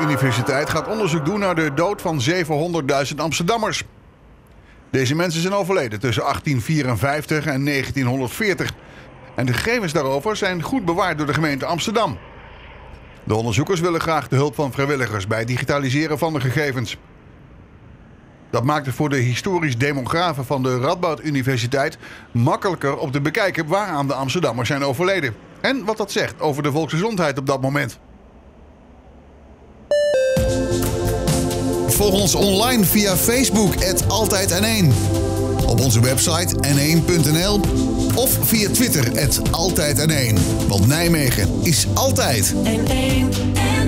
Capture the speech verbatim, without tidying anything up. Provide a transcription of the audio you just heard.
Universiteit gaat onderzoek doen naar de dood van zevenhonderdduizend Amsterdammers. Deze mensen zijn overleden tussen achttien vierenvijftig en negentienhonderdveertig. En de gegevens daarover zijn goed bewaard door de gemeente Amsterdam. De onderzoekers willen graag de hulp van vrijwilligers bij het digitaliseren van de gegevens. Dat maakt het voor de historisch demografen van de Radboud Universiteit makkelijker om te bekijken waaraan de Amsterdammers zijn overleden. En wat dat zegt over de volksgezondheid op dat moment. Volg ons online via Facebook, at Altijd N één. Op onze website n één punt n l of via Twitter, at Altijd N één. Want Nijmegen is altijd N één.